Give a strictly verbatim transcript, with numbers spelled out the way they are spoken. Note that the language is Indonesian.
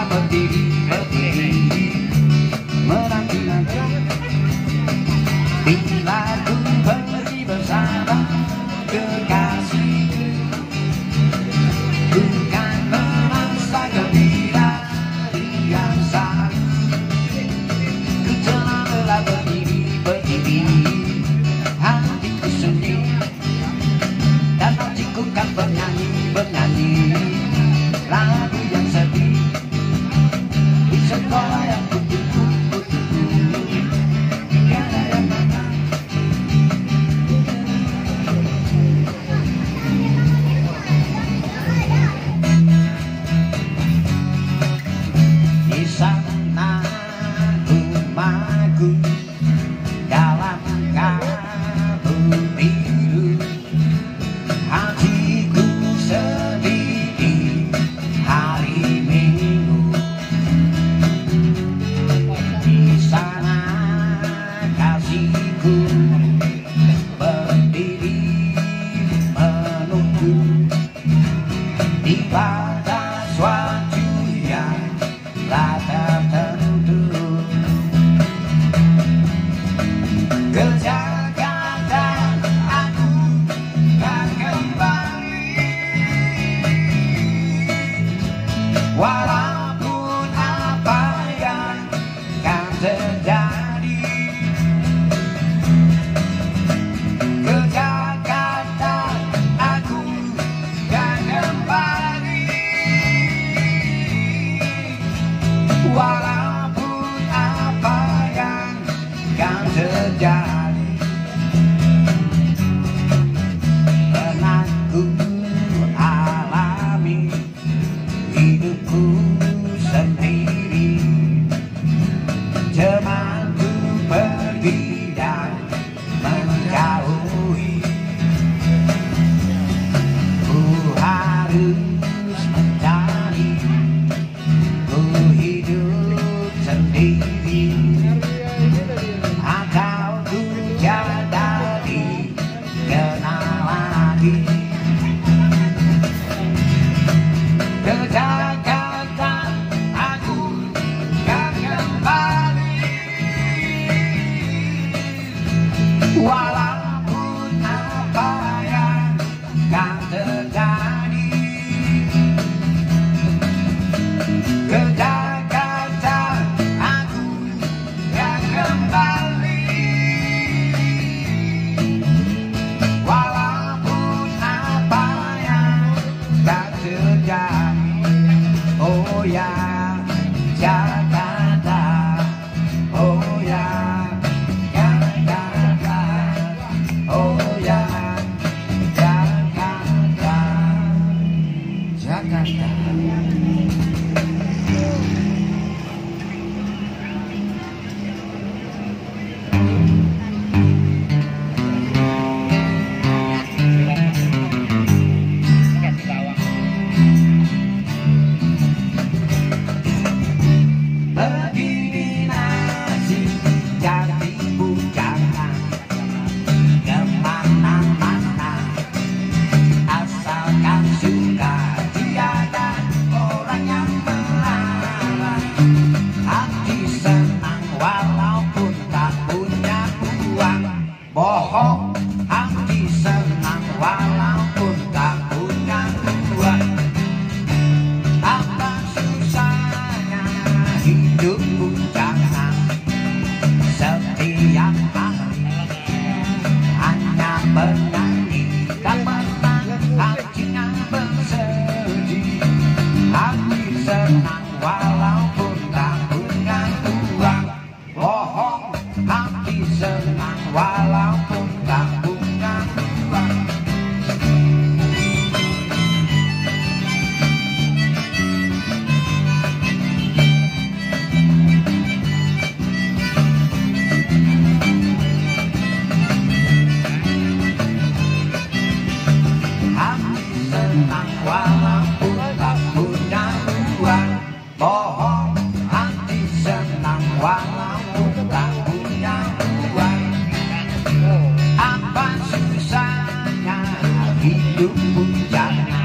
telah berdiri, berdiri menanti-nanti. Bila ku pergi bersama kekasihku, ku kan merasa gembira yang saat ku telah berdiri, berdiri hatiku sendiri, dan hatiku kan bernyanyi, bernyanyi lagu yang sedih di sekolah yang putih, putih. Di sana rumahku dalam kabut biru, hatiku sedih di hari Minggu. Di sana kasihku berdiri menunggu di batas waktu yang tak tertentu. Ke Jakarta aku kan kembali, walaupun apa yang kan terjadi. Ke Jakarta aku kan kembali, walaupun apa yang kan terjadi. Pernah ku alami hidupku sendiri, temanku pergi dan menjauhi. Ku harus mencari, ku hidup sendiri, atau ku tiada dikenal lagi. Ke Jakarta aku kan kembali, walaupun apa yang kan terjadi. Ke Jakarta aku kan kembali, walaupun apa yang kan terjadi. Oh ya Jakarta, oh ya Jakarta, oh ya Jakarta, Jakarta. Begini nasib jadi bujangan kemana-mana, asalkan suka tiada orang yang melarang. Hati senang walaupun tak punya uang, bohong. Hati senang walaupun tak punya uang. Apa susahnya hidup bujangan, setiap hari hanya bernyanyi, tak pernah hatinya bersedih. Hati senang walaupun tak punya uang, bohong. Hati senang walaupun tak punya uang. Hati senang walaupun tak punya uang, bohong. Hati senang walaupun tak punya uang. Apa susahnya hidup bujangan,